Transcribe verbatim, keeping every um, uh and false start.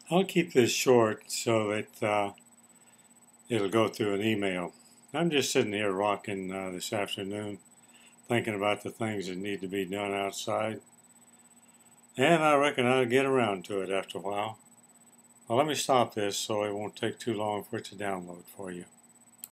I'll keep this short so that uh, it'll go through an email. I'm just sitting here rocking uh, this afternoon, thinking about the things that need to be done outside. And I reckon I'll get around to it after a while. Well, let me stop this so it won't take too long for it to download for you.